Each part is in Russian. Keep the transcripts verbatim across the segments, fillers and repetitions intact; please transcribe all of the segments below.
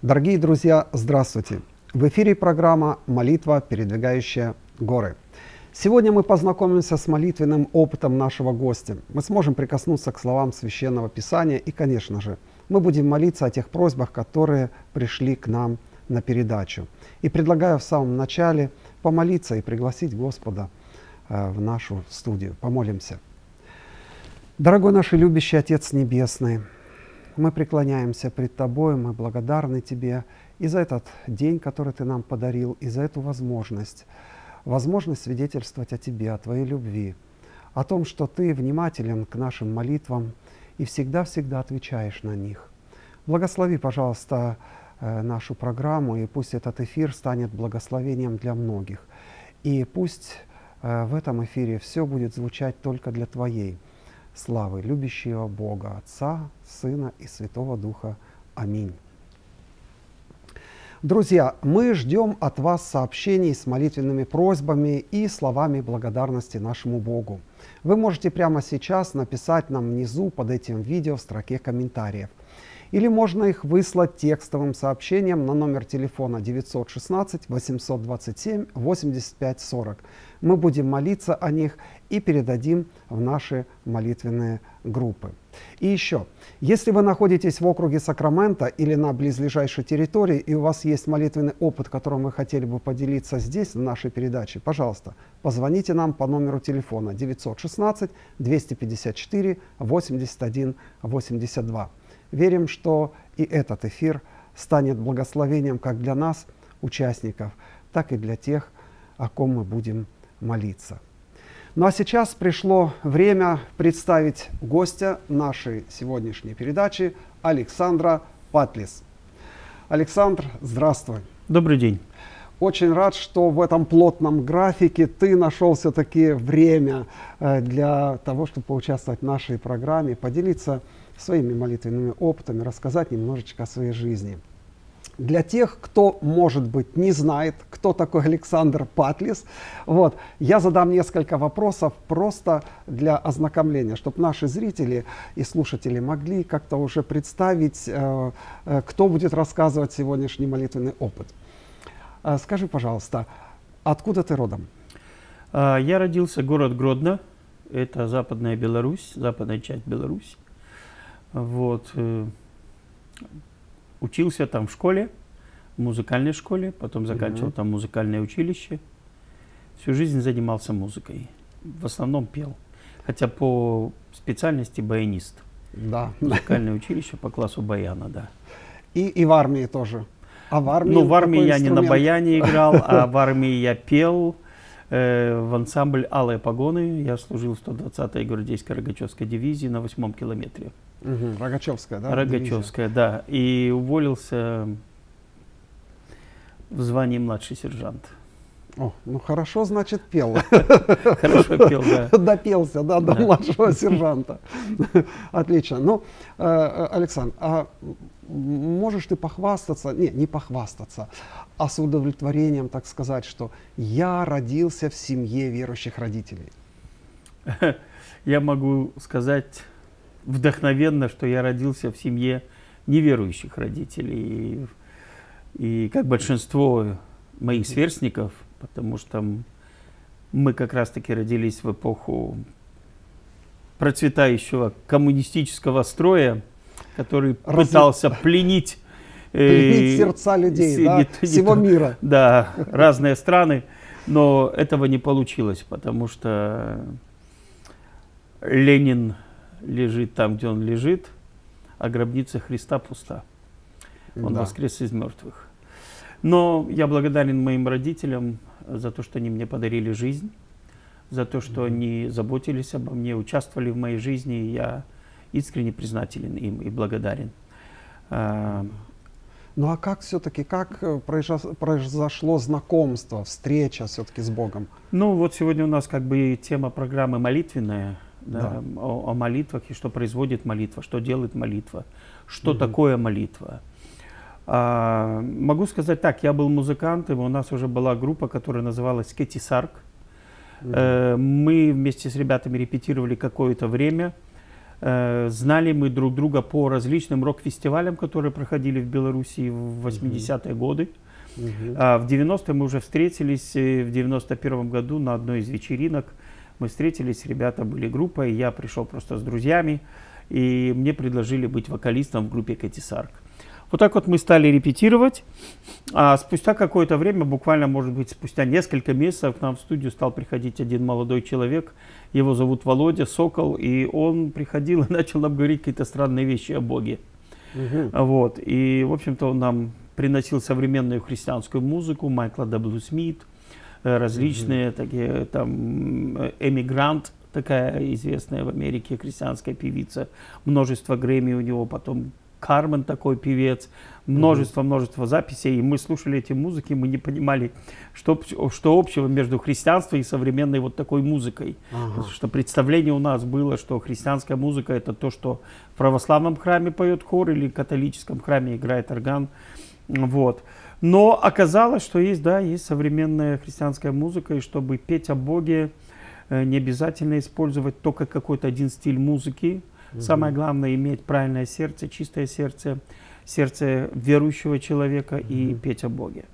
Дорогие друзья, здравствуйте! В эфире программа «Молитва, передвигающая горы». Сегодня мы познакомимся с молитвенным опытом нашего гостя. Мы сможем прикоснуться к словам Священного Писания и, конечно же, мы будем молиться о тех просьбах, которые пришли к нам на передачу. И предлагаю в самом начале помолиться и пригласить Господа э, в нашу студию. Помолимся. Дорогой наш и любящий Отец Небесный, мы преклоняемся пред Тобой, мы благодарны Тебе и за этот день, который Ты нам подарил, и за эту возможность, возможность свидетельствовать о Тебе, о Твоей любви, о том, что Ты внимателен к нашим молитвам и всегда-всегда отвечаешь на них. Благослови, пожалуйста, нашу программу, и пусть этот эфир станет благословением для многих. И пусть в этом эфире все будет звучать только для Твоей славы, любящего Бога, Отца, Сына и Святого Духа. Аминь. Друзья, мы ждем от вас сообщений с молитвенными просьбами и словами благодарности нашему Богу. Вы можете прямо сейчас написать нам внизу под этим видео в строке комментариев. Или можно их выслать текстовым сообщением на номер телефона девятьсот шестнадцать восемьсот двадцать семь восемьдесят пять сорок. Мы будем молиться о них и передадим в наши молитвенные группы. И еще, если вы находитесь в округе Сакраменто или на близлежащей территории, и у вас есть молитвенный опыт, которым вы хотели бы поделиться здесь, в нашей передаче, пожалуйста, позвоните нам по номеру телефона девятьсот шестнадцать двести пятьдесят четыре восемьдесят один восемьдесят два. Верим, что и этот эфир станет благословением как для нас, участников, так и для тех, о ком мы будем молиться. Ну а сейчас пришло время представить гостя нашей сегодняшней передачи, Александра Патлис. Александр, здравствуй. Добрый день. Очень рад, что в этом плотном графике ты нашел все-таки время для того, чтобы поучаствовать в нашей программе, поделиться своими молитвенными опытами, рассказать немножечко о своей жизни. Для тех, кто, может быть, не знает, кто такой Александр Патлис, вот, я задам несколько вопросов просто для ознакомления, чтобы наши зрители и слушатели могли как-то уже представить, э, э, кто будет рассказывать сегодняшний молитвенный опыт. Э, скажи, пожалуйста, откуда ты родом? Я родился в городе Гродно, это Западная Беларусь, западная часть Беларуси. Вот. Учился там в школе, в музыкальной школе, потом заканчивал mm-hmm. там музыкальное училище. Всю жизнь занимался музыкой, в основном пел, хотя по специальности баянист. Да. Музыкальное училище по классу баяна, да. И, и в армии тоже. А в армии? Ну, в армии я инструмент? не на баяне играл, а в армии я пел э, в ансамбль «Алые погоны». Я служил в сто двадцатой гвардейской Рогачевской дивизии на восьмом километре. Угу, Рогачевская, да? Рогачевская, да. И уволился в звании младший сержант. О, ну хорошо, значит, пел. Хорошо пел, да. Допелся, да, до младшего сержанта. Отлично. Ну, Александр, а можешь ты похвастаться, не, не похвастаться, а с удовлетворением, так сказать, что я родился в семье верующих родителей? Я могу сказать вдохновенно, что я родился в семье неверующих родителей. И, и как большинство моих сверстников, потому что мы как раз-таки родились в эпоху процветающего коммунистического строя, который Разве... пытался пленить, пленить э, сердца людей, да, не, всего не, мира. Да, разные страны, но этого не получилось, потому что Ленин лежит там, где он лежит, а гробница Христа пуста. Он да. воскрес из мертвых. Но я благодарен моим родителям за то, что они мне подарили жизнь, за то, что mm-hmm. они заботились обо мне, участвовали в моей жизни. И я искренне признателен им и благодарен. Mm-hmm. Ну а как все-таки, как произошло знакомство, встреча все-таки с Богом? Ну вот сегодня у нас как бы тема программы молитвенная. Да, да. О, о молитвах и что производит молитва, что делает молитва, что угу. такое молитва. А, могу сказать так, я был музыкантом, у нас уже была группа, которая называлась Кетти Сарк. Угу. Э, мы вместе с ребятами репетировали какое-то время. Э, знали мы друг друга по различным рок-фестивалям, которые проходили в Беларуси в восьмидесятые uh-huh. годы. Uh-huh. А в девяностые мы уже встретились, в девяносто первом году на одной из вечеринок. Мы встретились, ребята были группой, я пришел просто с друзьями, и мне предложили быть вокалистом в группе Кэти Сарк. Вот так вот мы стали репетировать, а спустя какое-то время, буквально, может быть, спустя несколько месяцев, к нам в студию стал приходить один молодой человек, его зовут Володя Сокол, и он приходил и начал нам говорить какие-то странные вещи о Боге. Угу. Вот, и, в общем-то, он нам приносил современную христианскую музыку, Майкла W. Смит, различные угу. такие, там, Эмигрант, такая известная в Америке христианская певица, множество Грэмми у него, потом Кармен такой певец, множество-множество mm-hmm. записей, и мы слушали эти музыки, мы не понимали, что, что общего между христианством и современной вот такой музыкой. Uh-huh. Что представление у нас было, что христианская музыка — это то, что в православном храме поет хор или в католическом храме играет орган. Вот. Но оказалось, что есть, да, есть современная христианская музыка, и чтобы петь о Боге, не обязательно использовать только какой-то один стиль музыки. Угу. Самое главное — иметь правильное сердце, чистое сердце, сердце верующего человека угу. и петь о Боге.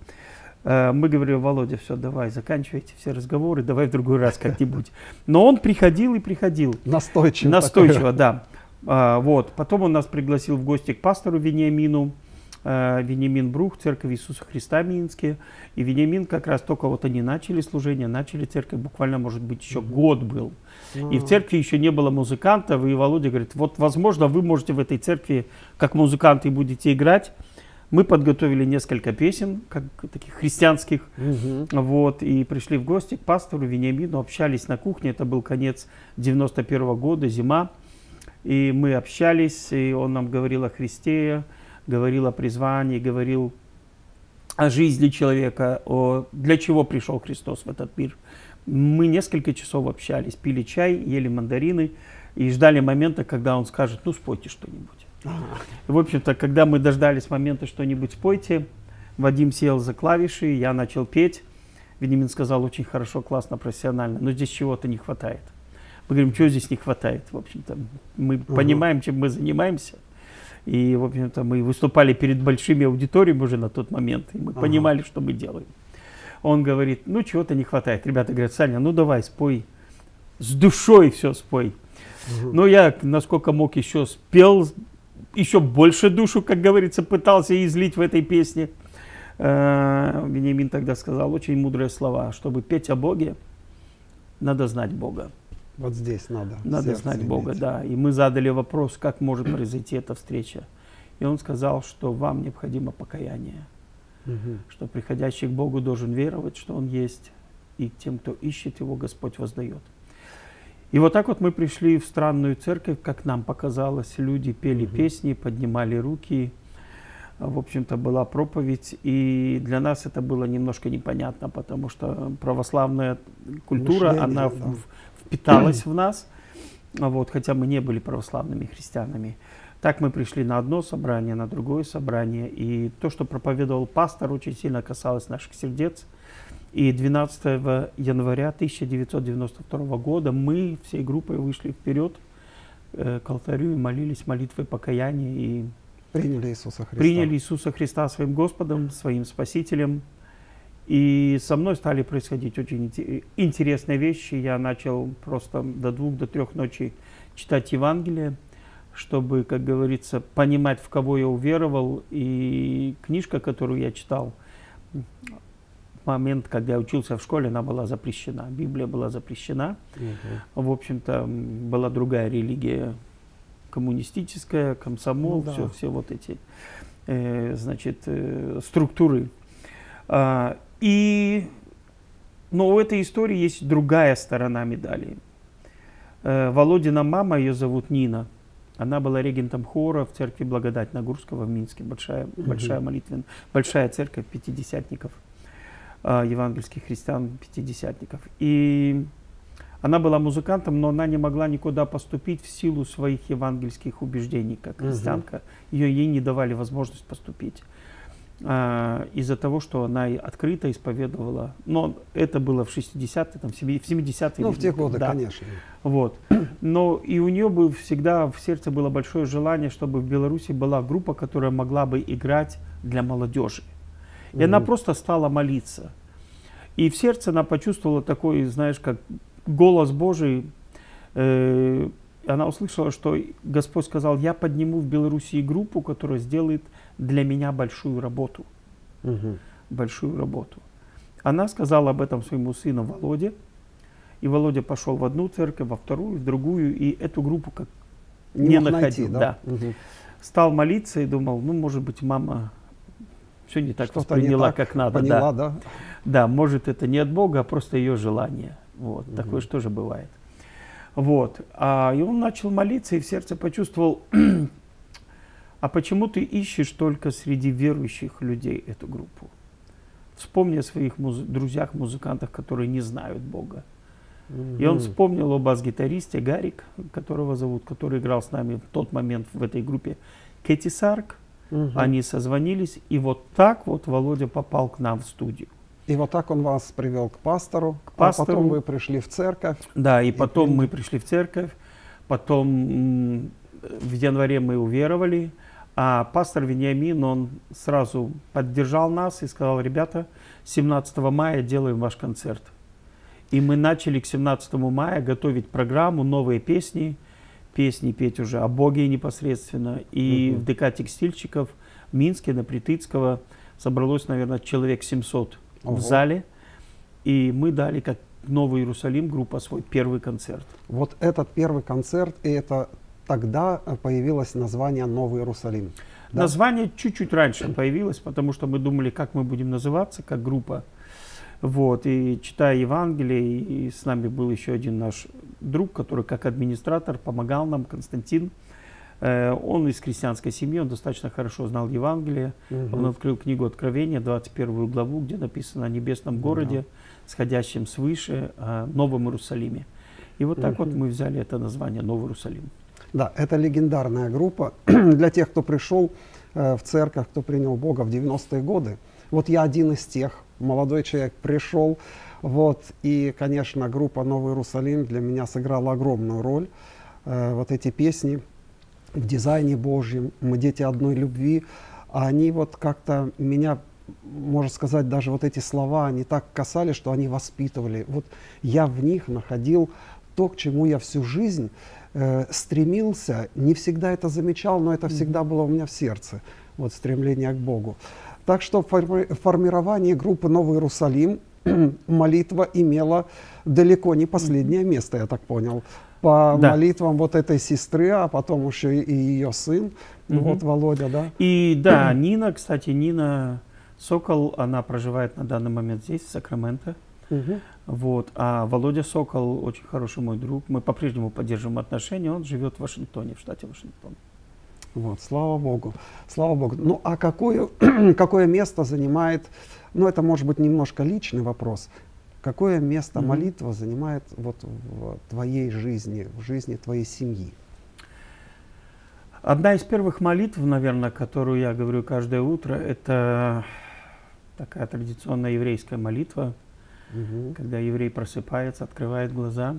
Мы говорили: Володя, все, давай, заканчивайте все разговоры, давай в другой раз как-нибудь. Но он приходил и приходил. Настойчиво. Настойчиво, да. Вот. Потом он нас пригласил в гости к пастору Вениамину. Вениамин Брух, Церковь Иисуса Христа Минске. И Вениамин как раз только вот они начали служение, начали церковь, буквально, может быть, еще mm-hmm. год был. Mm-hmm. И в церкви еще не было музыкантов, и Володя говорит: вот, возможно, вы можете в этой церкви как музыканты будете играть. Мы подготовили несколько песен, как таких христианских, mm-hmm. вот, и пришли в гости к пастору Вениамину, общались на кухне. Это был конец девяносто первого года, зима. И мы общались, и он нам говорил о Христе, говорил о призвании, говорил о жизни человека, о для чего пришел Христос в этот мир. Мы несколько часов общались, пили чай, ели мандарины и ждали момента, когда он скажет: ну, спойте что-нибудь. В общем-то, когда мы дождались момента что-нибудь спойте, Вадим сел за клавиши, я начал петь. Вениамин сказал: очень хорошо, классно, профессионально, но здесь чего-то не хватает. Мы говорим: чего здесь не хватает? В общем-то, мы угу. понимаем, чем мы занимаемся. И, в общем-то, мы выступали перед большими аудиториями уже на тот момент, и мы ага. понимали, что мы делаем. Он говорит: ну, чего-то не хватает. Ребята говорят: Саня, ну давай, спой, с душой все спой. Угу. Ну, я, насколько мог, еще спел, еще больше душу, как говорится, пытался излить в этой песне. Вениамин тогда сказал очень мудрые слова: чтобы петь о Боге, надо знать Бога. Вот здесь надо. Надо знать иметь. Бога, да. И мы задали вопрос, как может произойти эта встреча. И он сказал, что вам необходимо покаяние. Угу. Что приходящий к Богу должен веровать, что Он есть. И тем, кто ищет Его, Господь воздает. И вот так вот мы пришли в странную церковь, как нам показалось. Люди пели угу. песни, поднимали руки. В общем-то, была проповедь. И для нас это было немножко непонятно, потому что православная культура, Мышление, она... Да. В, питалась в нас, вот, хотя мы не были православными христианами. Так мы пришли на одно собрание, на другое собрание, и то, что проповедовал пастор, очень сильно касалось наших сердец. И двенадцатого января тысяча девятьсот девяносто второго года мы всей группой вышли вперед э, к алтарю и молились молитвой покаяния. И приняли Иисуса Христа. Приняли Иисуса Христа своим Господом, своим Спасителем. И со мной стали происходить очень интересные вещи. Я начал просто до двух, до трех ночи читать Евангелие, чтобы, как говорится, понимать, в кого я уверовал. И книжка, которую я читал, в момент, когда я учился в школе, она была запрещена. Библия была запрещена. Угу. В общем-то, была другая религия, коммунистическая, комсомол, ну, да. все, все вот эти э, значит, э, структуры. А, И, но у этой истории есть другая сторона медали. Э, Володина мама, ее зовут Нина. Она была регентом хора в церкви Благодать Нагурского в Минске. Большая, mm-hmm. большая молитвенная, большая церковь пятидесятников, э, евангельских христиан пятидесятников. И она была музыкантом, но она не могла никуда поступить в силу своих евангельских убеждений, как христианка. Mm-hmm. Ее, ей не давали возможность поступить. а, из-за того, что она и открыто исповедовала. Но это было в шестидесятые, там, в семидесятые. Ну, в те годы, да. конечно. Вот. Но и у нее бы всегда в сердце было большое желание, чтобы в Беларуси была группа, которая могла бы играть для молодежи. И угу. она просто стала молиться. И в сердце она почувствовала такой, знаешь, как голос Божий. Э, она услышала, что Господь сказал: я подниму в Беларуси группу, которая сделает для меня большую работу. Угу. Большую работу. Она сказала об этом своему сыну Володе. И Володя пошел в одну церковь, во вторую, в другую. И эту группу как не, не находил. Найти, да? Да. Угу. Стал молиться и думал, ну, может быть, мама все не так Что-то восприняла, не так как надо. Поняла, да. Да? Да, может, это не от Бога, а просто ее желание. Вот. Угу. Такое же тоже бывает. Вот. А, и он начал молиться и в сердце почувствовал, а почему ты ищешь только среди верующих людей эту группу? Вспомни о своих муз- друзьях-музыкантах, которые не знают Бога. Mm-hmm. И он вспомнил о бас-гитаристе Гарик, которого зовут, который играл с нами в тот момент в этой группе, Кэти Сарк. Mm-hmm. Они созвонились, и вот так вот Володя попал к нам в студию. И вот так он вас привел к пастору, к пастору. А потом вы пришли в церковь. Да, и, и потом при... мы пришли в церковь, потом в январе мы уверовали, а пастор Вениамин, он сразу поддержал нас и сказал: ребята, семнадцатого мая делаем ваш концерт. И мы начали к семнадцатому мая готовить программу, новые песни, песни петь уже о Боге непосредственно. И угу. в ДК текстильщиков в Минске, на Притыцкого, собралось, наверное, человек семьсот Ого. В зале. И мы дали, как Новый Иерусалим, группа, свой первый концерт. Вот этот первый концерт, и это тогда появилось название Новый Иерусалим. Да? Название чуть-чуть раньше появилось, потому что мы думали, как мы будем называться, как группа. Вот, и читая Евангелие, и с нами был еще один наш друг, который как администратор помогал нам, Константин. Э, он из крестьянской семьи, он достаточно хорошо знал Евангелие. Угу. Он открыл книгу Откровения, двадцать первую главу, где написано о небесном городе, да. сходящем свыше, о Новом Иерусалиме. И вот так угу. вот мы взяли это название Новый Иерусалим. Да, это легендарная группа. Для тех, кто пришел э, в церковь, кто принял Бога в девяностые годы. Вот я один из тех, молодой человек, пришел, вот, и, конечно, группа «Новый Иерусалим» для меня сыграла огромную роль. Э, вот эти песни в дизайне Божьем, мы дети одной любви, они вот как-то меня, можно сказать, даже вот эти слова, они так касались, что они воспитывали. Вот я в них находил то, к чему я всю жизнь э, стремился, не всегда это замечал, но это всегда было у меня в сердце, вот стремление к Богу. Так что в формировании группы «Новый Иерусалим» молитва имела далеко не последнее место, я так понял. По да. молитвам вот этой сестры, а потом еще и ее сын, угу. вот Володя, да? И да, Нина, кстати, Нина Сокол, она проживает на данный момент здесь, в Сакраменто. Угу. Вот. А Володя Сокол очень хороший мой друг. Мы по-прежнему поддерживаем отношения. Он живет в Вашингтоне, в штате Вашингтон. Вот, слава Богу, слава Богу. Ну, а какое, какое место занимает, ну, это может быть немножко личный вопрос, какое место mm-hmm. молитва занимает вот в твоей жизни, в жизни твоей семьи? Одна из первых молитв, наверное, которую я говорю каждое утро, это такая традиционная еврейская молитва, mm-hmm. когда еврей просыпается, открывает глаза.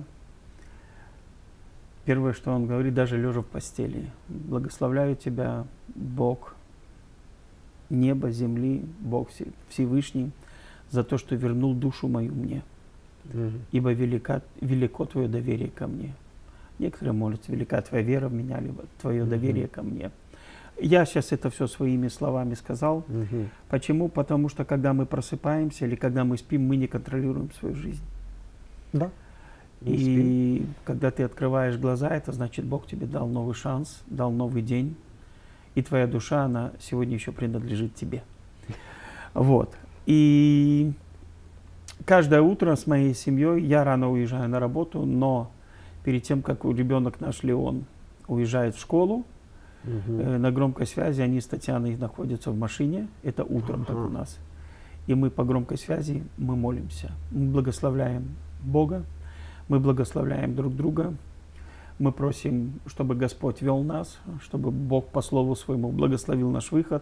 Первое, что он говорит, даже лежа в постели: благословляю тебя, Бог, неба, земли, Бог Всевышний, за то, что вернул душу мою мне, mm-hmm. ибо велика, велико твое доверие ко мне. Некоторые молятся: велика твоя вера в меня, либо твое mm-hmm. доверие ко мне. Я сейчас это все своими словами сказал. Mm-hmm. Почему? Потому что когда мы просыпаемся или когда мы спим, мы не контролируем свою жизнь. Да. И когда ты открываешь глаза, это значит, Бог тебе дал новый шанс, дал новый день, и твоя душа, она сегодня еще принадлежит тебе. Вот. И каждое утро с моей семьей, я рано уезжаю на работу, но перед тем, как ребенок наш Леон уезжает в школу, угу. э, на громкой связи они с Татьяной находятся в машине, это утром ага. так у нас. И мы по громкой связи, мы молимся, мы благословляем Бога, мы благословляем друг друга, мы просим, чтобы Господь вел нас, чтобы Бог по слову своему благословил наш выход,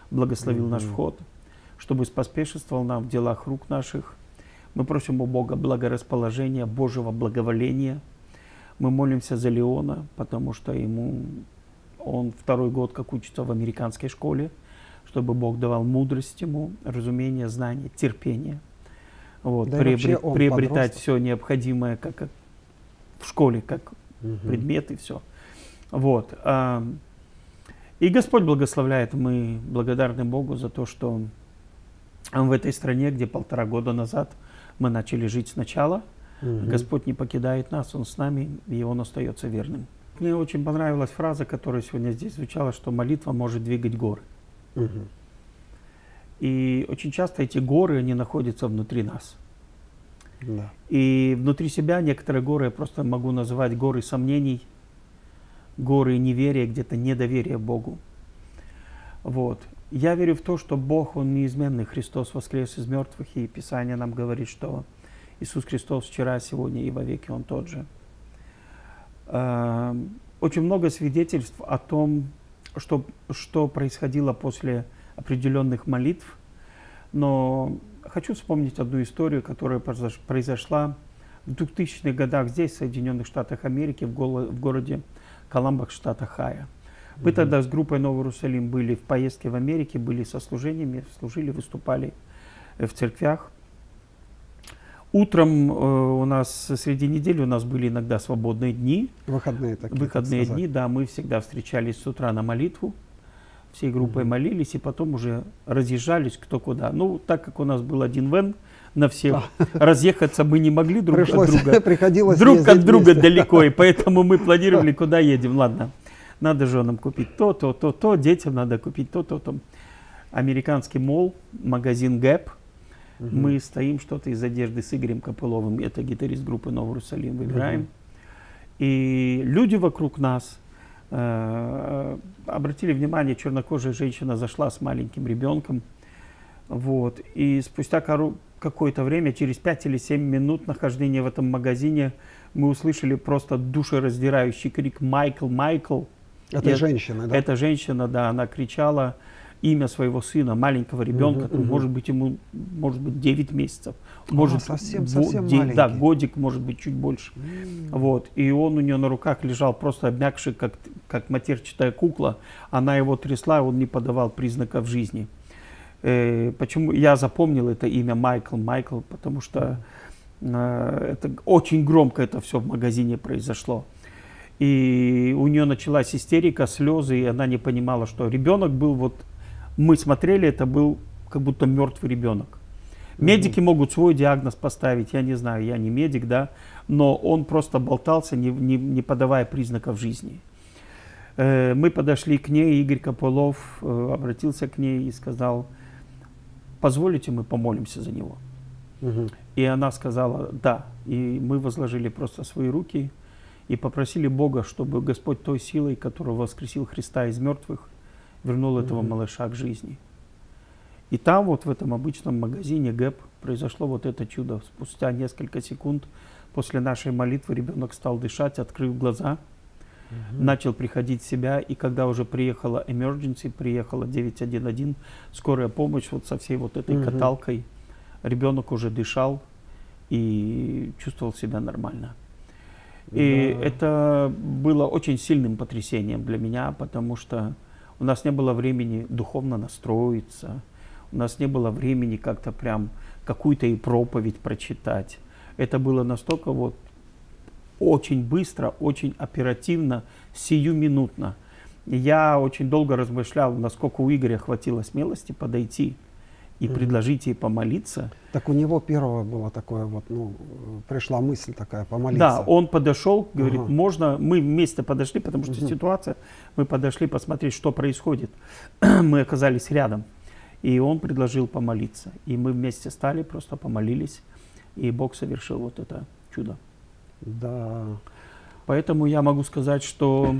благословил Мгм. наш вход, чтобы споспешествовал нам в делах рук наших. Мы просим у Бога благорасположения, Божьего благоволения. Мы молимся за Леона, потому что ему, он второй год как учится в американской школе, чтобы Бог давал мудрость ему, разумение, знание, терпение. Вот, Да и вообще приобрет- он приобретать подросток. все необходимое, как, как в школе, как Мгм. предметы, все. Вот. а, И Господь благословляет. Мы благодарны Богу за то, что в этой стране, где полтора года назад мы начали жить сначала, Мгм. Господь не покидает нас, Он с нами, и Он остается верным. Мне очень понравилась фраза, которая сегодня здесь звучала, что молитва может двигать горы. Мгм. И очень часто эти горы, они находятся внутри нас. Да. И внутри себя некоторые горы я просто могу называть горы сомнений, горы неверия, где-то недоверия Богу. Вот. Я верю в то, что Бог, Он неизменный, Христос воскрес из мертвых, и Писание нам говорит, что Иисус Христос вчера, сегодня и вовеки Он тот же. Эм, Очень много свидетельств о том, что, что происходило после определенных молитв, но хочу вспомнить одну историю, которая произош- произошла в двухтысячных годах здесь, в Соединенных Штатах Америки, в, голо- в городе Коламбо, штата Ohio. Мы Мгм. тогда с группой Новый Иерусалим были в поездке в Америке, были со служениями, служили, выступали э, в церквях. Утром э, у нас среди недели у нас были иногда свободные дни, Выходные такие. так выходные сказать. дни, да, мы всегда встречались с утра на молитву, всей группой Мгм. молились и потом уже разъезжались кто куда. Ну, так как у нас был один вен на всех, разъехаться мы не могли друг Пришлось, от друга. приходилось Друг от ездить друга вместе. далеко, и поэтому мы планировали, куда едем. Ладно, надо женам купить то, то, то, то, детям надо купить то, то, то. Американский молл, магазин гэп. Мгм. Мы стоим, что-то из одежды с Игорем Копыловым, это гитарист группы Новый Иерусалим, выбираем. Мгм. И люди вокруг нас э, обратили внимание, чернокожая женщина зашла с маленьким ребенком. Вот. И спустя кору- какое-то время, через пять или семь минут нахождения в этом магазине, мы услышали просто душераздирающий крик «Майкл, Майкл!». Это И женщина, да? Эта женщина, да, она кричала имя своего сына, маленького ребенка, Мгм, который, мгм. может быть, ему, может быть, девять месяцев, может, совсем- во- совсем де- да, маленький. годик, может быть, чуть больше. М. Вот. И он у нее на руках лежал просто обмякший, как, как матерчатая кукла. Она его трясла, он не подавал признаков жизни. Э, почему я запомнил это имя Майкл, Майкл, потому что э, это очень громко это все в магазине произошло. И у нее началась истерика, слезы, и она не понимала, что ребенок был вот, мы смотрели, это был как будто мертвый ребенок. Медики могут свой диагноз поставить, я не знаю, я не медик, да, но он просто болтался, не, не, не подавая признаков жизни. Э, мы подошли к ней, Игорь Копылов э, обратился к ней и сказал: позволите, мы помолимся за него. Мгм. И она сказала да. И мы возложили просто свои руки и попросили Бога, чтобы Господь той силой, которая воскресил Христа из мертвых, вернул этого Мгм. малыша к жизни. И там вот в этом обычном магазине гэп произошло вот это чудо. Спустя несколько секунд после нашей молитвы ребенок стал дышать, открыв глаза, Мгм. начал приходить в себя. И когда уже приехала emergency, приехала девять один один, скорая помощь вот со всей вот этой Мгм. каталкой, ребенок уже дышал и чувствовал себя нормально. И Да. это было очень сильным потрясением для меня, потому что у нас не было времени духовно настроиться, у нас не было времени как-то прям какую-то и проповедь прочитать. Это было настолько вот очень быстро, очень оперативно, сиюминутно. И я очень долго размышлял, насколько у Игоря хватило смелости подойти и Мгм. предложить ей помолиться. Так у него первое было такое вот, ну, э, пришла мысль такая, помолиться. Да, он подошел, говорит, Ага. можно, мы вместе подошли, потому что Мгм. ситуация, мы подошли посмотреть, что происходит. Мы оказались рядом, и он предложил помолиться. И мы вместе стали, просто помолились, и Бог совершил вот это чудо. Да. Поэтому я могу сказать, что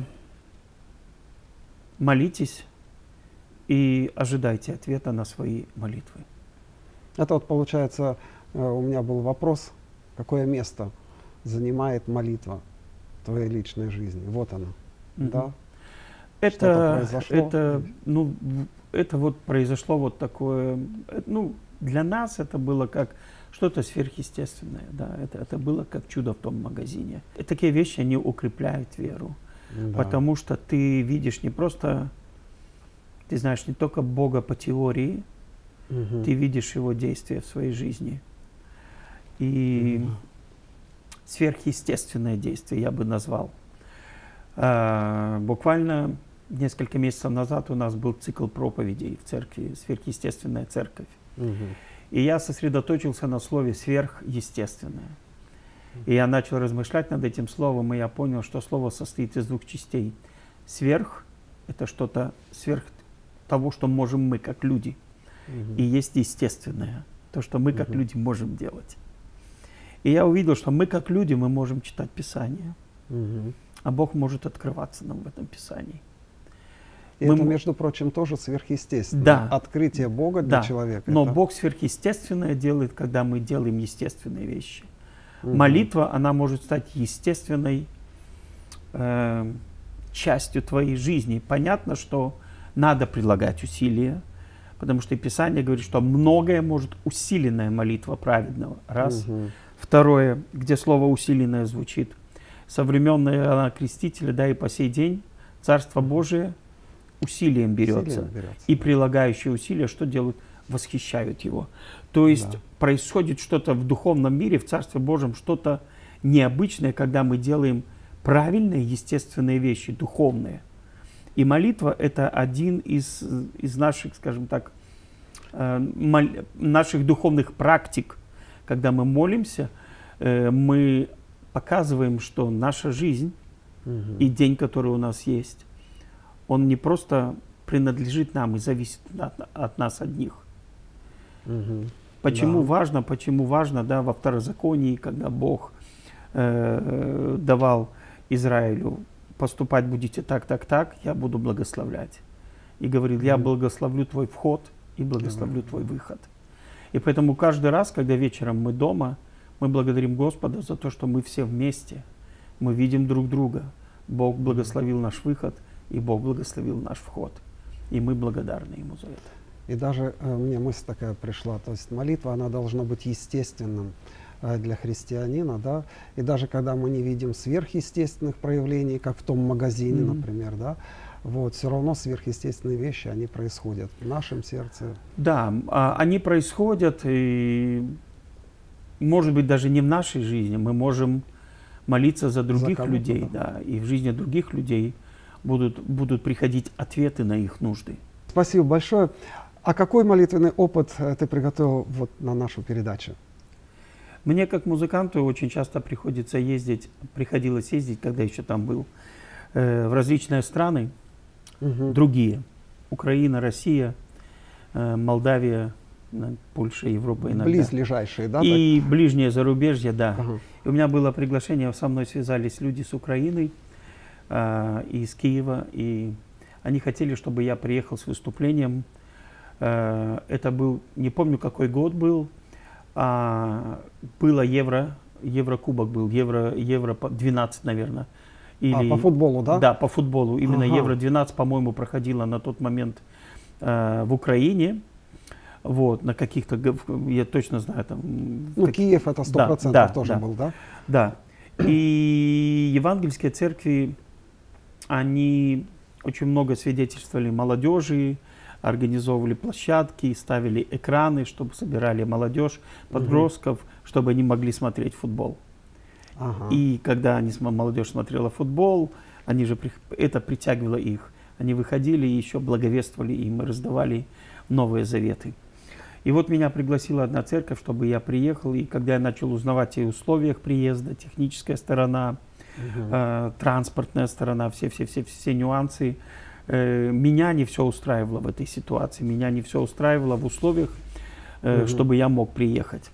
молитесь и ожидайте ответа на свои молитвы. Это вот получается, э, у меня был вопрос, какое место занимает молитва в твоей личной жизни? Вот она. Мгм. Да? Что-то Это, произошло. это, ну, в- это вот произошло вот такое, ну, для нас это было как что-то сверхъестественное, да, это, это было как чудо в том магазине. И такие вещи, они укрепляют веру, да. Потому что ты видишь не просто, ты знаешь не только Бога по теории, угу. Ты видишь Его действия в своей жизни. И угу. Сверхъестественное действие я бы назвал. А, буквально несколько месяцев назад у нас был цикл проповедей в церкви, сверхъестественная церковь. Угу. И я сосредоточился на слове «сверхъестественное». И я начал размышлять над этим словом, и я понял, что слово состоит из двух частей. «Сверх» — это что-то сверх того, что можем мы, как люди. Угу. И есть естественное, то, что мы, как угу. люди, можем делать. И я увидел, что мы, как люди, мы можем читать Писание, угу. а Бог может открываться нам в этом Писании. И мы это, между прочим, тоже сверхъестественно. Да. Открытие Бога для да. человека. Но это... Бог сверхъестественное делает, когда мы делаем естественные вещи. Угу. Молитва, она может стать естественной э, частью твоей жизни. Понятно, что надо прилагать усилия, потому что Писание говорит, что многое может усиленная молитва праведного. Раз. Угу. Второе, где слово усиленное звучит. Со времен Иоанна Крестителя, да и по сей день, Царство Божие усилием берется. Усилием берется. И прилагающие усилия что делают? Восхищают его. То есть да. происходит что-то в духовном мире, в Царстве Божьем, что-то необычное, когда мы делаем правильные, естественные вещи, духовные. И молитва — это один из, из наших, скажем так, э, мол, наших духовных практик. Когда мы молимся, э, мы показываем, что наша жизнь угу. и день, который у нас есть, он не просто принадлежит нам и зависит от, от нас одних. Угу. Почему да. важно, почему важно, да, во Второзаконии, когда Бог э, давал Израилю: поступать будете так, так, так, я буду благословлять. И говорил: я благословлю твой вход и благословлю твой выход. И поэтому каждый раз, когда вечером мы дома, мы благодарим Господа за то, что мы все вместе, мы видим друг друга. Бог благословил наш выход, и Бог благословил наш вход. И мы благодарны Ему за это. И даже э, мне мысль такая пришла, то есть молитва, она должна быть естественным э, для христианина, да, и даже когда мы не видим сверхъестественных проявлений, как в том магазине, mm-hmm. например, да, вот, все равно сверхъестественные вещи, они происходят в нашем сердце. Да, они происходят, и, может быть, даже не в нашей жизни, мы можем молиться за других за людей, да. да, и в жизни других людей будут, будут приходить ответы на их нужды. Спасибо большое. А какой молитвенный опыт ты приготовил вот на нашу передачу? Мне, как музыканту, очень часто приходится ездить, приходилось ездить, когда еще там был, э, в различные страны, угу. другие. Украина, Россия, э, Молдавия, Польша, Европа иногда. Близлежащие, да? И так? ближнее зарубежье, да. Ага. И у меня было приглашение, со мной связались люди с Украины, э, из Киева, и они хотели, чтобы я приехал с выступлением. Э, это был, не помню, какой год был, а, было Евро, Еврокубок был, Евро, Евро двенадцать, наверное. Или, а, по футболу, да? Да, по футболу. Именно ага. Евро двенадцать, по-моему, проходило на тот момент э, в Украине. Вот, на каких-то, я точно знаю, там... Ну, как... Киев это сто процентов да, да, тоже да, был, да? Да. И евангельские церкви, они очень много свидетельствовали молодежи, организовывали площадки, ставили экраны, чтобы собирали молодежь, подростков, угу. чтобы они могли смотреть футбол. Ага. И когда они, молодежь смотрела футбол, они же, это притягивало их. Они выходили и еще благовествовали им, и раздавали Новые Заветы. И вот меня пригласила одна церковь, чтобы я приехал, и когда я начал узнавать о условиях приезда, техническая сторона, угу. э, транспортная сторона, все-все-все нюансы, э, меня не все устраивало в этой ситуации, меня не все устраивало в условиях, э, угу. чтобы я мог приехать.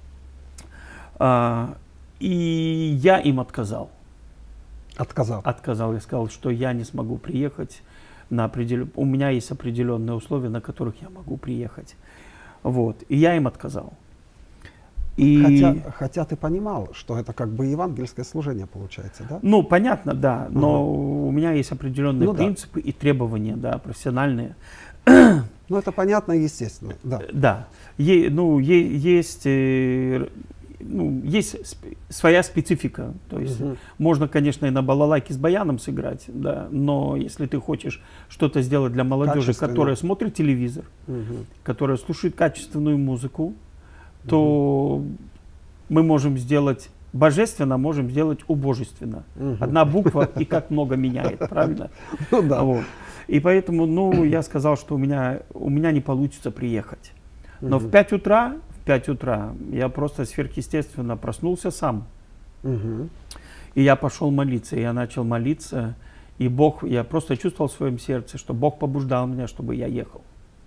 А, и я им отказал. Отказал? Отказал. Я сказал, что я не смогу приехать. На определен... У меня есть определенные условия, на которых я могу приехать. Вот. И я им отказал. И... Хотя, хотя ты понимал, что это как бы евангельское служение получается, да? Ну, понятно, да. Но ага. у меня есть определенные ну, принципы да. и требования, да, профессиональные. Ну, это понятно и естественно, да. Да. Е, ну, е, есть, э, ну, есть сп- своя специфика. То есть Мгм. можно, конечно, и на балалайке с баяном сыграть, да, но если ты хочешь что-то сделать для молодежи, Качественно. которая смотрит телевизор, Мгм. которая слушает качественную музыку, то мы можем сделать божественно, можем сделать убожественно. Мгм. Одна буква и как много меняет, правильно? Ну да. Вот. И поэтому, ну, я сказал, что у меня, у меня не получится приехать. Но Мгм. в пять утра, в пять утра я просто сверхъестественно проснулся сам. Мгм. И я пошел молиться, и я начал молиться. И Бог, я просто чувствовал в своем сердце, что Бог побуждал меня, чтобы я ехал.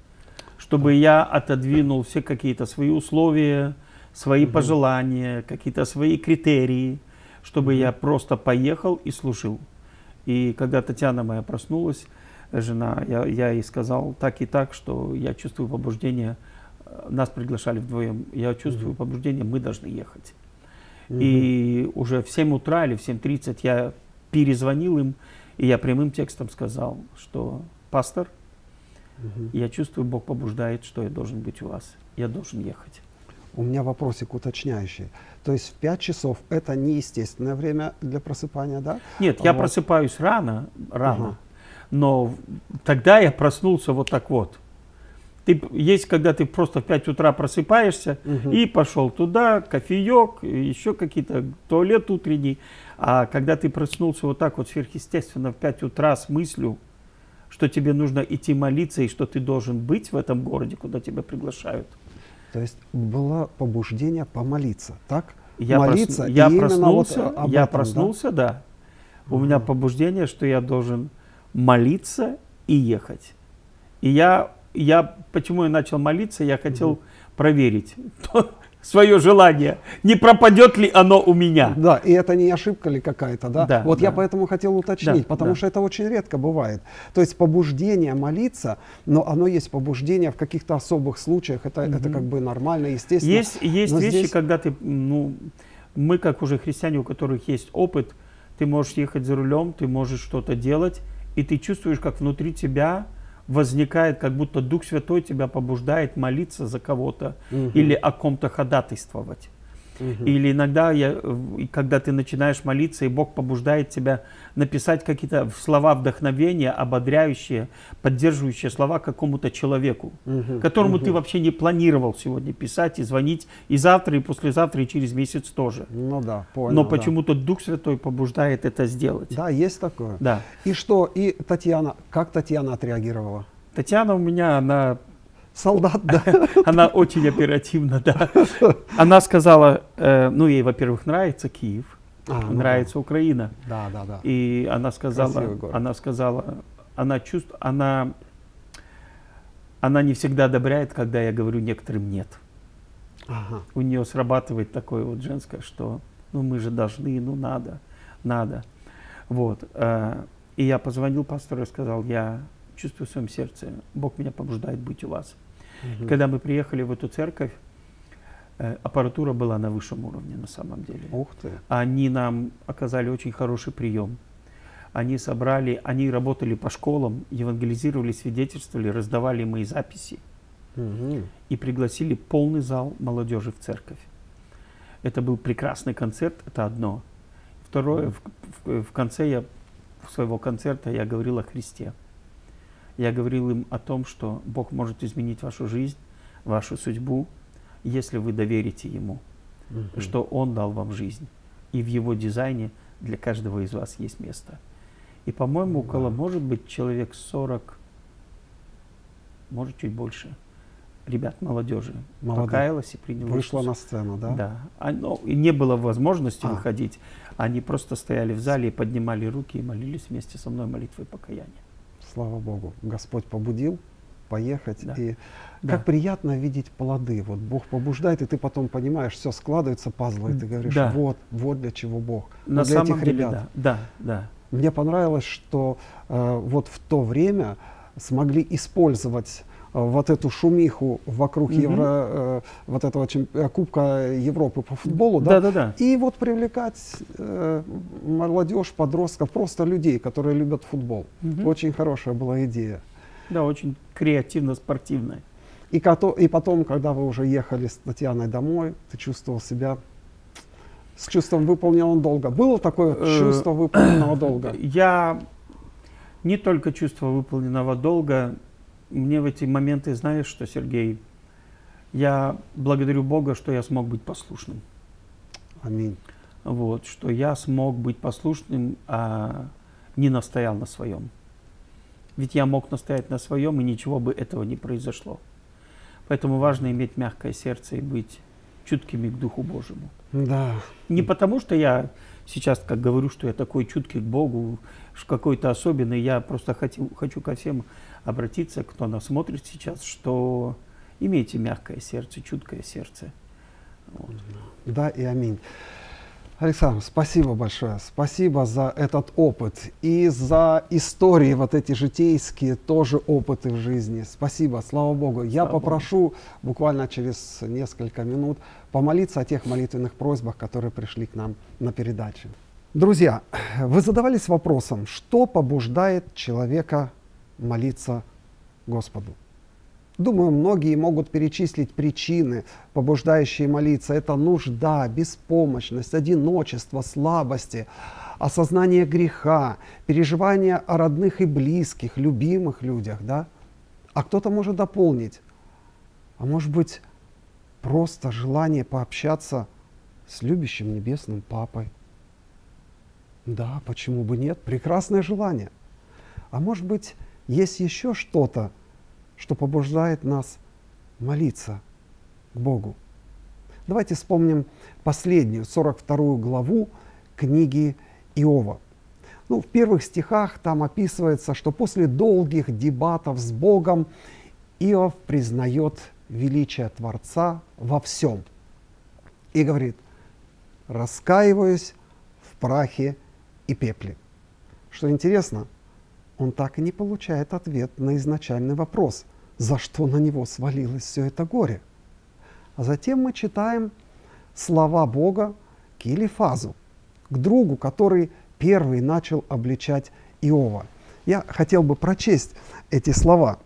Чтобы я отодвинул все какие-то свои условия, свои Мгм. пожелания, какие-то свои критерии, чтобы Мгм. я просто поехал и служил. И когда Татьяна моя проснулась, жена, я, я ей сказал так и так, что я чувствую побуждение, э, нас приглашали вдвоем, я чувствую Мгм. побуждение, мы должны ехать. Мгм. И уже в семь утра или в семь тридцать я перезвонил им, и я прямым текстом сказал, что пастор, Мгм. я чувствую, Бог побуждает, что я должен быть у вас, я должен ехать. У меня вопросик уточняющий. То есть в пять часов это неестественное время для просыпания, да? Нет, я Вот. просыпаюсь рано, рано, Ага. но в- тогда я проснулся вот так вот. Ты, п- есть, когда ты просто в пять утра просыпаешься Мгм. и пошел туда, кофеек, еще какие-то, туалет утренний. А когда ты проснулся вот так вот сверхъестественно в пять утра с мыслью, что тебе нужно идти молиться и что ты должен быть в этом городе, куда тебя приглашают. То есть было побуждение помолиться, так? Я, Молиться, просну- и я именно вот проснулся, об я этом, да? проснулся, да. У меня Ага. побуждение, что я должен молиться и ехать. И я, я почему я начал молиться, я хотел Мгм. проверить свое желание, не пропадет ли оно у меня. Да, и это не ошибка ли какая-то, да? Да, Вот я да. поэтому хотел уточнить, Да, потому да. что это очень редко бывает. То есть побуждение молиться, но оно есть побуждение в каких-то особых случаях, это, это Мгм. как бы нормально, естественно. Есть, есть Но вещи, здесь- когда ты, ну, мы как уже христиане, у которых есть опыт, ты можешь ехать за рулем, ты можешь что-то делать, и ты чувствуешь, как внутри тебя возникает, как будто Дух Святой тебя побуждает молиться за кого-то Мгм. или о ком-то ходатайствовать. Мгм. Или иногда, я, в- и когда ты начинаешь молиться, и Бог побуждает тебя написать какие-то слова вдохновения, ободряющие, поддерживающие слова какому-то человеку, Мгм. которому Мгм. ты вообще не планировал сегодня писать и звонить, и завтра, и послезавтра, и через месяц тоже. Ну да, понял. Но да. почему-то Дух Святой побуждает это сделать. Да, есть такое. Да. И что? И Татьяна, как Татьяна отреагировала? Татьяна у меня, она, Солдат, да? она очень оперативна, да. Она сказала, э, ну ей, во-первых, нравится Киев, А, ну нравится Украина. Да, да, да. И она сказала, Красивый город. она сказала, она чувствует, она, она не всегда одобряет, когда я говорю некоторым нет. Ага. У нее срабатывает такое вот женское, что ну мы же должны, ну надо, надо. Вот. э, И я позвонил пастору и сказал, я чувствую в своем сердце, Бог меня побуждает быть у вас. Мгм. Когда мы приехали в эту церковь, э, аппаратура была на высшем уровне на самом деле. Ух ты. Они нам оказали очень хороший прием. Они собрали, они работали по школам, евангелизировали, свидетельствовали, раздавали мои записи Мгм. и пригласили полный зал молодежи в церковь. Это был прекрасный концерт, это одно. Второе, в, в- в конце я, своего концерта я говорил о Христе. Я говорил им о том, что Бог может изменить вашу жизнь, вашу судьбу, если вы доверите Ему, Мгм. что Он дал вам жизнь. И в Его дизайне для каждого из вас есть место. И, по-моему, около, Да. может быть, человек сорок, может, чуть больше, ребят, молодежи, Молодых. покаялась и приняла Вышла Иисуса. на сцену, да? Да. А, ну, и не было возможности А. выходить. Они просто стояли в зале и поднимали руки и молились вместе со мной молитвой покаяния. Слава Богу. Господь побудил поехать. Да. И Да. как приятно видеть плоды. Вот Бог побуждает, и ты потом понимаешь, все складывается пазлы, и ты говоришь, Да. вот, вот для чего Бог. На Вот для самом этих деле, ребят. да. Да, да. Мне понравилось, что э, вот в то время смогли использовать э, вот эту шумиху вокруг Мгм. Евро, э, вот этого чемп- э, Кубка Европы по футболу, Да, да, да, да. и вот привлекать э, молодежь, подростков, просто людей, которые любят футбол. Мгм. Очень хорошая была идея. Да, очень креативно-спортивная. И, и потом, когда вы уже ехали с Татьяной домой, ты чувствовал себя с чувством выполненного долга. Было такое чувство выполненного долга? Я не только чувство выполненного долга. Мне в эти моменты, знаешь что, Сергей, я благодарю Бога, что я смог быть послушным. Аминь. Вот, что я смог быть послушным, а не настоял на своем. Ведь я мог настоять на своем, и ничего бы этого не произошло. Поэтому важно иметь мягкое сердце и быть чуткими к Духу Божьему. Да. Не потому, что я сейчас, как говорю, что я такой чуткий к Богу, какой-то особенный. Я просто хочу, хочу ко всем обратиться, кто нас смотрит сейчас, что имейте мягкое сердце, чуткое сердце. Вот. Да и аминь. Александр, спасибо большое. Спасибо за этот опыт и за истории вот эти житейские, тоже опыты в жизни. Спасибо, слава Богу. Я Слава попрошу Богу. буквально через несколько минут помолиться о тех молитвенных просьбах, которые пришли к нам на передаче. Друзья, вы задавались вопросом, что побуждает человека молиться Господу? Думаю, многие могут перечислить причины, побуждающие молиться. Это нужда, беспомощность, одиночество, слабости, осознание греха, переживание о родных и близких, любимых людях. Да? А кто-то может дополнить. А может быть, просто желание пообщаться с любящим небесным Папой. Да, почему бы нет? Прекрасное желание. А может быть, есть еще что-то, что побуждает нас молиться к Богу. Давайте вспомним последнюю, сорок вторую главу книги Иова. Ну, в первых стихах там описывается, что после долгих дебатов с Богом Иов признает величие Творца во всем. И говорит: «Раскаиваюсь в прахе и пепле». Что интересно, он так и не получает ответ на изначальный вопрос, за что на него свалилось все это горе. А затем мы читаем слова Бога к Елифазу, к другу, который первый начал обличать Иова. Я хотел бы прочесть эти слова.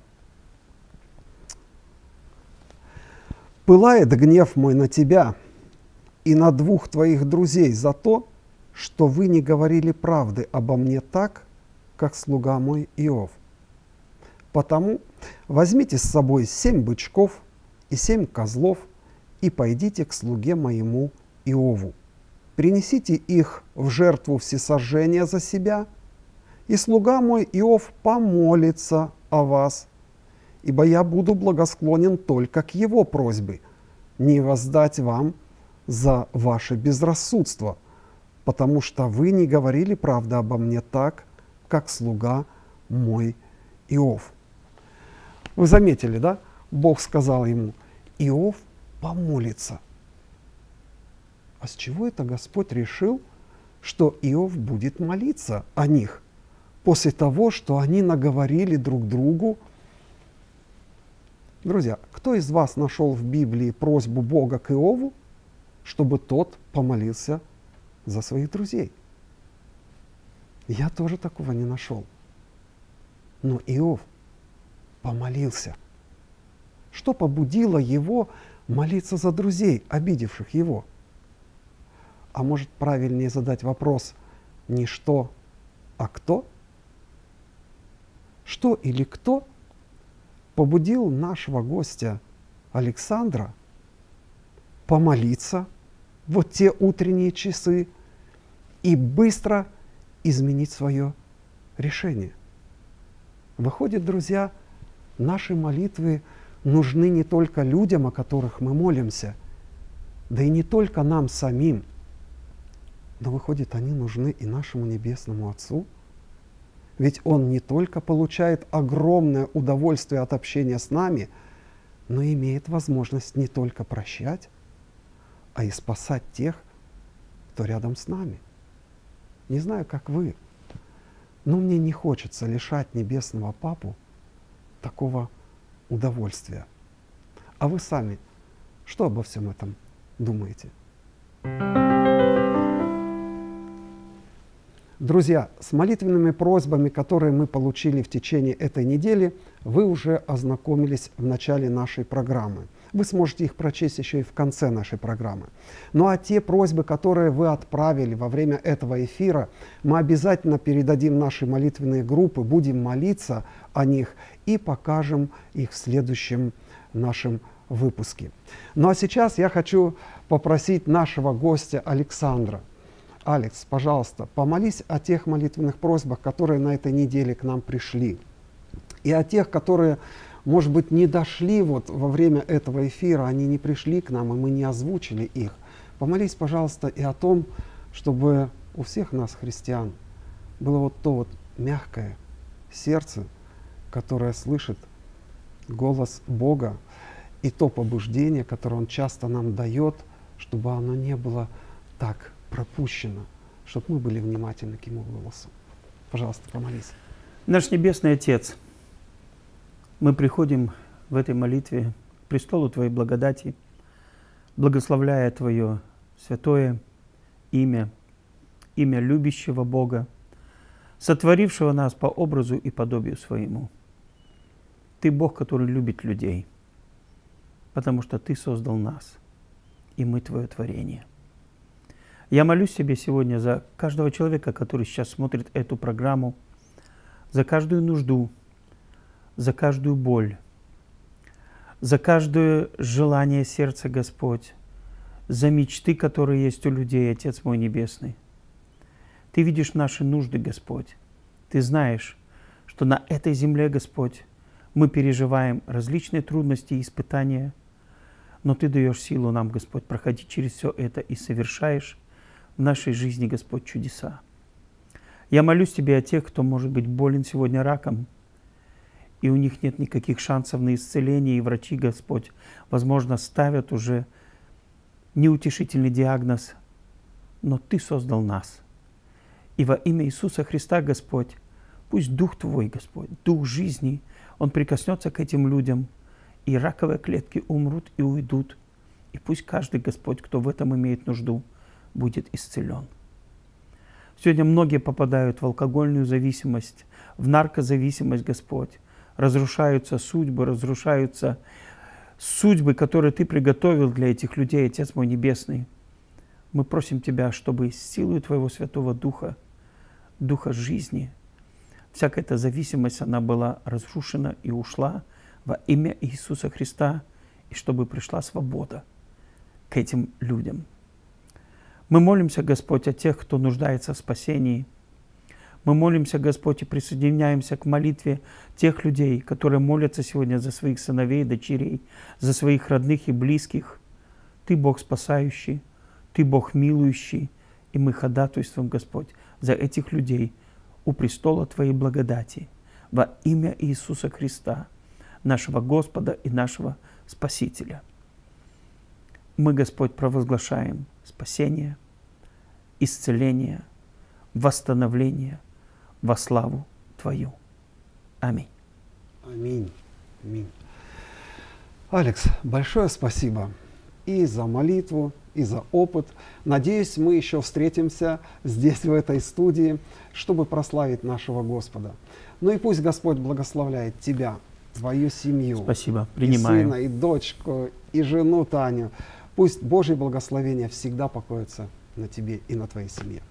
«Пылает гнев мой на тебя и на двух твоих друзей за то, что вы не говорили правды обо мне так, как слуга мой Иов. Потому возьмите с собой семь бычков и семь козлов и пойдите к слуге моему Иову. Принесите их в жертву всесожжения за себя, и слуга мой Иов помолится о вас, ибо я буду благосклонен только к его просьбе, не воздать вам за ваше безрассудство, потому что вы не говорили правды обо мне так, как слуга мой Иов». Вы заметили, да? Бог сказал ему: Иов помолится. А с чего это Господь решил, что Иов будет молиться о них после того, что они наговорили друг другу? Друзья, кто из вас нашел в Библии просьбу Бога к Иову, чтобы тот помолился за своих друзей? Я тоже такого не нашел. Но Иов помолился. Что побудило его молиться за друзей, обидевших его? А может, правильнее задать вопрос не что, а кто? Что или кто побудил нашего гостя Александра помолиться вот те утренние часы и быстро изменить свое решение? Выходит, друзья, наши молитвы нужны не только людям, о которых мы молимся, да и не только нам самим, но выходит, они нужны и нашему Небесному Отцу. Ведь Он не только получает огромное удовольствие от общения с нами, но имеет возможность не только прощать, а и спасать тех, кто рядом с нами. Не знаю, как вы, но мне не хочется лишать Небесного Папу такого удовольствия. А вы сами что обо всем этом думаете? Друзья, с молитвенными просьбами, которые мы получили в течение этой недели, вы уже ознакомились в начале нашей программы. Вы сможете их прочесть еще и в конце нашей программы. Ну а те просьбы, которые вы отправили во время этого эфира, мы обязательно передадим наши молитвенные группы, будем молиться о них и покажем их в следующем нашем выпуске. Ну а сейчас я хочу попросить нашего гостя Александра. Алекс, пожалуйста, помолись о тех молитвенных просьбах, которые на этой неделе к нам пришли, и о тех, которые, может быть, не дошли вот во время этого эфира, они не пришли к нам, и мы не озвучили их. Помолись, пожалуйста, и о том, чтобы у всех нас, христиан, было вот то вот мягкое сердце, которое слышит голос Бога, и то побуждение, которое Он часто нам дает, чтобы оно не было так пропущено, чтобы мы были внимательны к Его голосу. Пожалуйста, помолись. Наш Небесный Отец, мы приходим в этой молитве к престолу Твоей благодати, благословляя Твое святое имя, имя любящего Бога, сотворившего нас по образу и подобию Своему. Ты Бог, который любит людей, потому что Ты создал нас, и мы Твое творение. Я молюсь Тебе сегодня за каждого человека, который сейчас смотрит эту программу, за каждую нужду, за каждую боль, за каждое желание сердца, Господь, за мечты, которые есть у людей, Отец мой Небесный. Ты видишь наши нужды, Господь. Ты знаешь, что на этой земле, Господь, мы переживаем различные трудности и испытания, но Ты даешь силу нам, Господь, проходить через все это и совершаешь в нашей жизни, Господь, чудеса. Я молюсь Тебе о тех, кто может быть болен сегодня раком, и у них нет никаких шансов на исцеление, и врачи, Господь, возможно, ставят уже неутешительный диагноз, но Ты создал нас. И во имя Иисуса Христа, Господь, пусть Дух Твой, Господь, Дух жизни, Он прикоснется к этим людям, и раковые клетки умрут и уйдут. И пусть каждый, Господь, кто в этом имеет нужду, будет исцелен. Сегодня многие попадают в алкогольную зависимость, в наркозависимость, Господь. Разрушаются судьбы, разрушаются судьбы, которые Ты приготовил для этих людей, Отец мой Небесный. Мы просим Тебя, чтобы силой Твоего Святого Духа, Духа жизни, всякая эта зависимость, она была разрушена и ушла во имя Иисуса Христа, и чтобы пришла свобода к этим людям. Мы молимся, Господь, о тех, кто нуждается в спасении. Мы молимся, Господь, и присоединяемся к молитве тех людей, которые молятся сегодня за своих сыновей и дочерей, за своих родных и близких. Ты Бог спасающий, Ты Бог милующий, и мы ходатайствуем, Господь, за этих людей у престола Твоей благодати во имя Иисуса Христа, нашего Господа и нашего Спасителя. Мы, Господь, провозглашаем спасение, исцеление, восстановление во славу Твою. Аминь. Аминь. Аминь. Алекс, большое спасибо и за молитву, и за опыт. Надеюсь, мы еще встретимся здесь, в этой студии, чтобы прославить нашего Господа. Ну и пусть Господь благословляет тебя, твою семью. Спасибо, принимаю. И сына, и дочку, и жену Таню. Пусть Божье благословение всегда покоится на тебе и на твоей семье.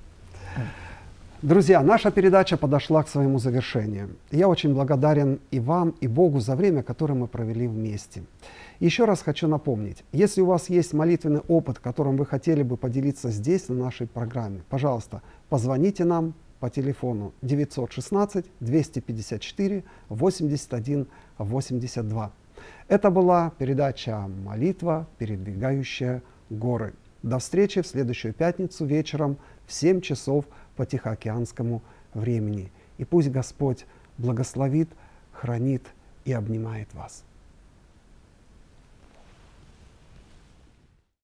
Друзья, наша передача подошла к своему завершению. Я очень благодарен и вам, и Богу за время, которое мы провели вместе. Еще раз хочу напомнить, если у вас есть молитвенный опыт, которым вы хотели бы поделиться здесь, на нашей программе, пожалуйста, позвоните нам по телефону девятьсот шестнадцать двести пятьдесят четыре восемьдесят один восемьдесят два. Это была передача «Молитва, передвигающая горы». До встречи в следующую пятницу вечером в семь часов по Тихоокеанскому времени. И пусть Господь благословит, хранит и обнимает вас.